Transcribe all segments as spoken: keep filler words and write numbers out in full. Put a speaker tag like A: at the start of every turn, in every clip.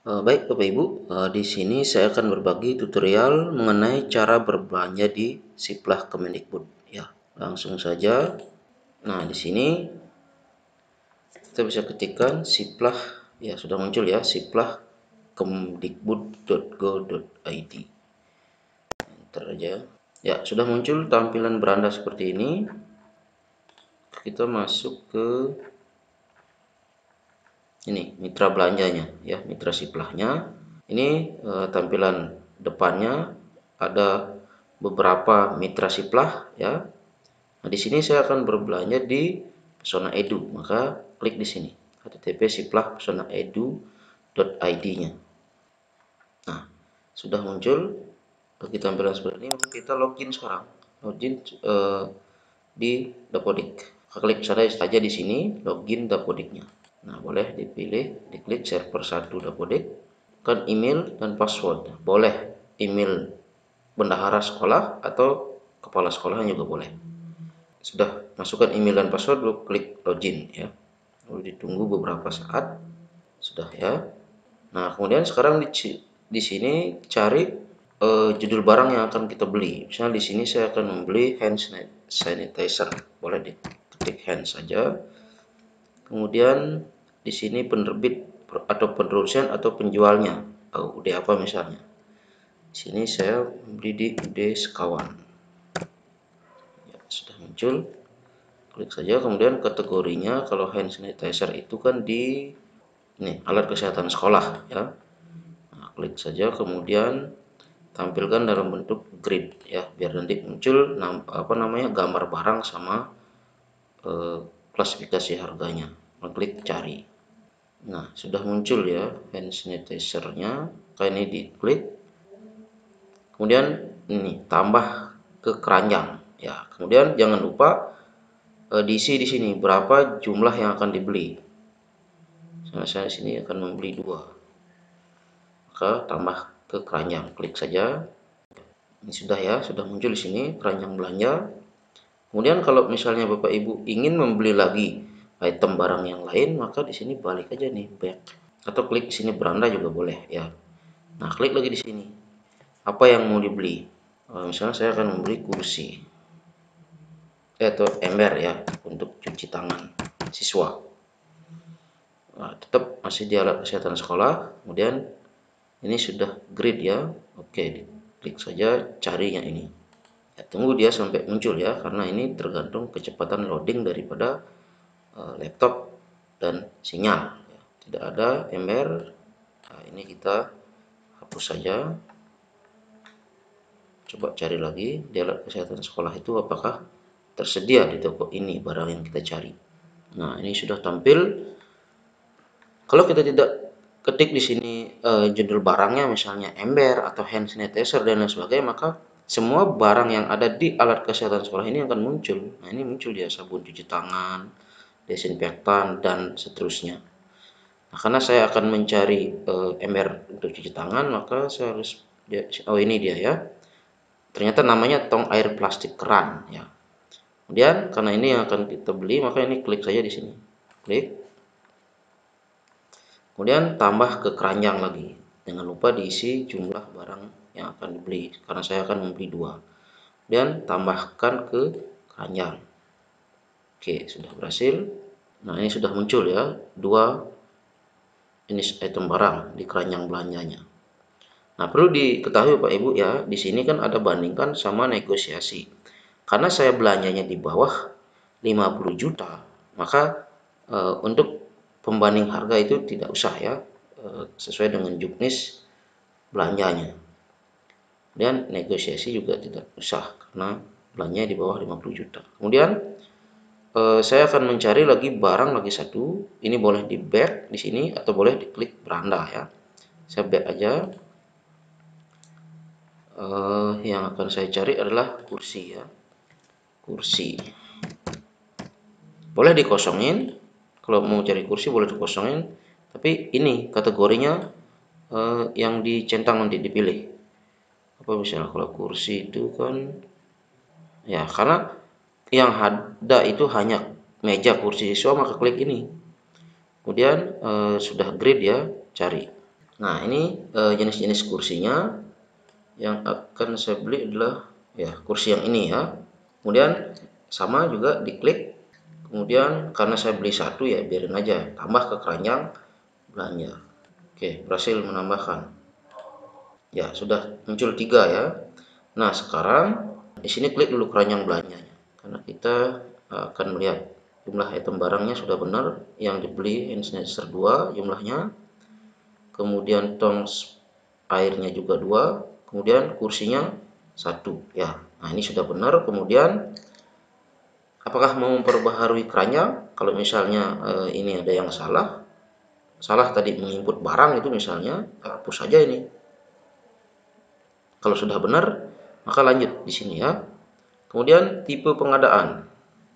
A: Eh, baik Bapak Ibu, eh, di sini saya akan berbagi tutorial mengenai cara berbelanja di Siplah Kemendikbud. Ya, langsung saja. Nah, di sini kita bisa ketikkan Siplah, ya sudah muncul ya, siplah kemdikbud titik go titik i d. Enter aja. Ya, sudah muncul tampilan beranda seperti ini. Kita masuk ke ini mitra belanjanya, ya mitra siplahnya. Ini eh, tampilan depannya ada beberapa mitra siplah ya. Nah, di sini saya akan berbelanja di Pesona Edu, maka klik di sini h t t p siplah pesona edu titik i d-nya. Nah, sudah muncul bagi tampilan seperti ini, maka kita login sekarang. Login eh, di Dapodik. Klik saja di sini login Dapodiknya. Nah, boleh dipilih, diklik server satu Dapodik, kan email dan password. Boleh email bendahara sekolah atau kepala sekolah juga boleh. Sudah masukkan email dan password, lalu klik login ya. Lalu ditunggu beberapa saat. Sudah ya. Nah, kemudian sekarang di, di sini cari uh, judul barang yang akan kita beli. Misalnya di sini saya akan membeli hand sanitizer. Boleh diketik hand saja. Kemudian di sini penerbit atau penerusan atau penjualnya. Oh, udah apa misalnya. Di sini saya beli di U D Sekawan. Ya, sudah muncul. Klik saja, kemudian kategorinya kalau hand sanitizer itu kan di ini alat kesehatan sekolah ya. Nah, klik saja, kemudian tampilkan dalam bentuk grid ya, biar nanti muncul apa namanya gambar barang sama eh, klasifikasi harganya. Klik cari. Nah, sudah muncul ya hand sanitizer-nya. Kayak ini diklik. Kemudian ini tambah ke keranjang ya. Kemudian jangan lupa e, diisi di sini berapa jumlah yang akan dibeli. Misalnya saya di sini akan membeli dua. Maka tambah ke keranjang. Klik saja. Ini sudah ya, sudah muncul di sini keranjang belanja. Kemudian kalau misalnya Bapak Ibu ingin membeli lagi item barang yang lain, maka di sini balik aja nih back. Atau klik di sini beranda juga boleh ya. Nah, klik lagi di sini. Apa yang mau dibeli? Misalnya saya akan membeli kursi eh, atau ember ya untuk cuci tangan siswa. Nah, tetap masih di alat kesehatan sekolah. Kemudian ini sudah grid ya. Oke, klik saja carinya ini. Ya, tunggu dia sampai muncul ya, karena ini tergantung kecepatan loading daripada uh, laptop dan sinyal. Ya, tidak ada ember. Nah, ini kita hapus saja. Coba cari lagi di alat kesehatan sekolah itu apakah tersedia di toko ini barang yang kita cari. Nah, ini sudah tampil. Kalau kita tidak ketik di sini eh, judul barangnya, misalnya ember atau hand sanitizer dan lain sebagainya, maka semua barang yang ada di alat kesehatan sekolah ini akan muncul. Nah, ini muncul ya sabun cuci tangan, desinfektan dan seterusnya. Nah, karena saya akan mencari eh, ember untuk cuci tangan, maka saya harus oh ini dia ya. Ternyata namanya tong air plastik keran ya. Kemudian karena ini yang akan kita beli, maka ini klik saja di sini. Klik. Kemudian tambah ke keranjang lagi. Jangan lupa diisi jumlah barang yang akan dibeli, karena saya akan membeli dua. Dan tambahkan ke keranjang. Oke, sudah berhasil. Nah, ini sudah muncul ya, dua jenis item barang di keranjang belanjanya. Nah, perlu diketahui Pak Ibu ya, di sini kan ada bandingkan sama negosiasi. Karena saya belanjanya di bawah lima puluh juta, maka e, untuk pembanding harga itu tidak usah ya, e, sesuai dengan juknis belanjanya. Dan negosiasi juga tidak usah karena belanjanya di bawah lima puluh juta. Kemudian e, saya akan mencari lagi barang lagi satu. Ini boleh di back di sini atau boleh diklik beranda ya. Saya back aja. E, yang akan saya cari adalah kursi ya. Kursi. Boleh dikosongin. Kalau mau cari kursi boleh dikosongin. Tapi ini kategorinya eh, yang dicentang nanti dipilih. Apa misalnya kalau kursi itu kan ya, karena yang ada itu hanya meja kursi siswa, maka klik ini. Kemudian eh, sudah grid ya, cari. Nah, ini jenis-jenis kursinya. Yang akan saya beli adalah ya kursi yang ini ya. Kemudian sama juga diklik. Kemudian karena saya beli satu ya biarin aja, tambah ke keranjang belanja. Oke, berhasil menambahkan. Ya, sudah muncul tiga ya. Nah, sekarang di sini klik dulu keranjang belanjanya. Karena kita akan melihat jumlah item barangnya sudah benar, yang dibeli hand sanitizer dua jumlahnya. Kemudian tong airnya juga dua, kemudian kursinya satu ya. Nah, ini sudah benar. Kemudian apakah mau memperbaharui keranjang? Kalau misalnya eh, ini ada yang salah, salah tadi menginput barang itu misalnya, hapus saja ini. Kalau sudah benar, maka lanjut di sini ya. Kemudian tipe pengadaan.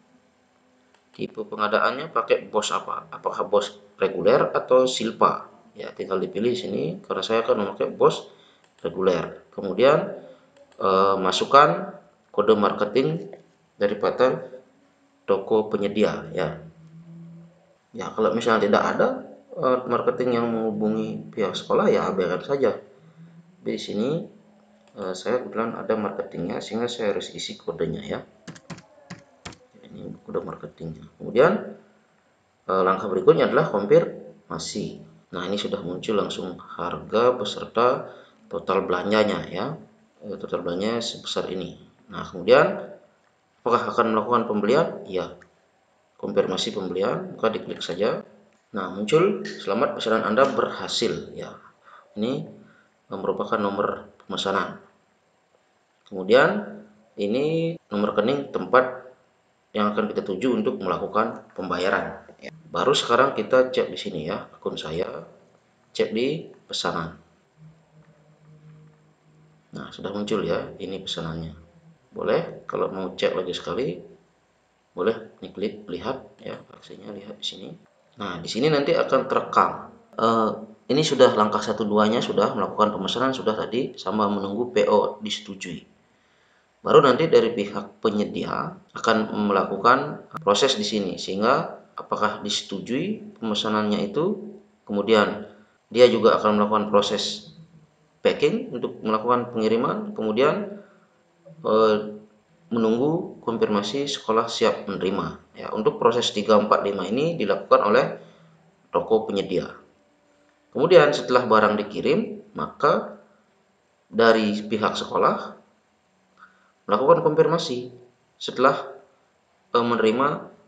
A: Tipe pengadaannya pakai bos apa? Apakah bos reguler atau silpa? Ya, tinggal dipilih sini. Karena saya akan memakai bos reguler. Kemudian eh, masukkan kode marketing daripada toko penyedia ya. Ya, kalau misalnya tidak ada eh, marketing yang menghubungi pihak sekolah ya abaikan saja. Di sini eh, saya kebetulan ada marketingnya sehingga saya harus isi kodenya ya. Ini kode marketingnya. Kemudian eh, langkah berikutnya adalah konfirmasi. Nah, ini sudah muncul langsung harga beserta total belanjanya ya. Eh, total belanjanya sebesar ini. Nah, kemudian apakah akan melakukan pembelian? Ya, konfirmasi pembelian, maka diklik saja. Nah, muncul selamat pesanan Anda berhasil ya. Ini merupakan nomor pemesanan. Kemudian ini nomor rekening tempat yang akan kita tuju untuk melakukan pembayaran. Baru sekarang kita cek di sini ya, akun saya, cek di pesanan. Nah, sudah muncul ya, ini pesanannya. Boleh kalau mau cek lagi sekali, boleh klik lihat ya, aksinya lihat di sini. Nah, di sini nanti akan terekam. Uh, ini sudah langkah satu duanya sudah melakukan pemesanan sudah tadi sama menunggu P O disetujui. Baru nanti dari pihak penyedia akan melakukan proses di sini sehingga apakah disetujui pemesanannya itu, kemudian dia juga akan melakukan proses packing untuk melakukan pengiriman, kemudian uh, menunggu konfirmasi sekolah siap menerima. Ya, untuk proses tiga, empat, lima ini dilakukan oleh toko penyedia. Kemudian setelah barang dikirim, maka dari pihak sekolah melakukan konfirmasi setelah menerima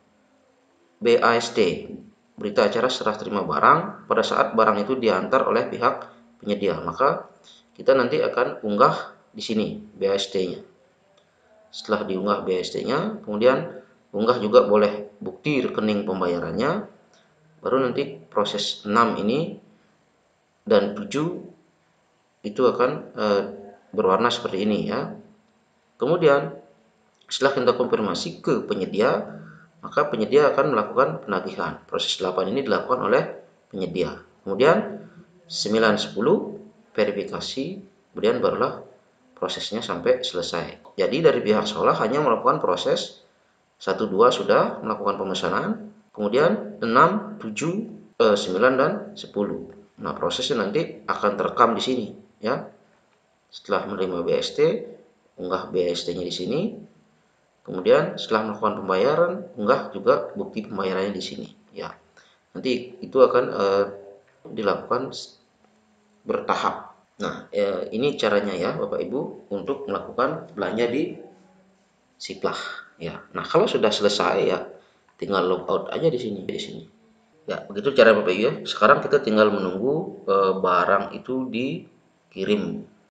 A: B A S T, berita acara serah terima barang, pada saat barang itu diantar oleh pihak penyedia. Maka kita nanti akan unggah di sini B A S T-nya. Setelah diunggah B A S T-nya, kemudian unggah juga boleh bukti rekening pembayarannya. Baru nanti proses enam ini dan tujuh itu akan e, berwarna seperti ini ya. Kemudian setelah kita konfirmasi ke penyedia, maka penyedia akan melakukan penagihan. Proses delapan ini dilakukan oleh penyedia. Kemudian sembilan, sepuluh verifikasi, kemudian barulah prosesnya sampai selesai. Jadi dari pihak sekolah hanya melakukan proses satu, dua sudah melakukan pemesanan, kemudian enam, tujuh, sembilan dan sepuluh. Nah, prosesnya nanti akan terekam di sini ya. Setelah menerima B A S T, unggah B A S T-nya di sini. Kemudian setelah melakukan pembayaran, unggah juga bukti pembayarannya di sini ya. Nanti itu akan eh, dilakukan bertahap. Nah, eh, ini caranya ya Bapak Ibu untuk melakukan belanja di Siplah ya. Nah, kalau sudah selesai ya tinggal logout aja di sini di sini. Ya, begitu cara Bapak Ibu ya. Sekarang kita tinggal menunggu e, barang itu dikirim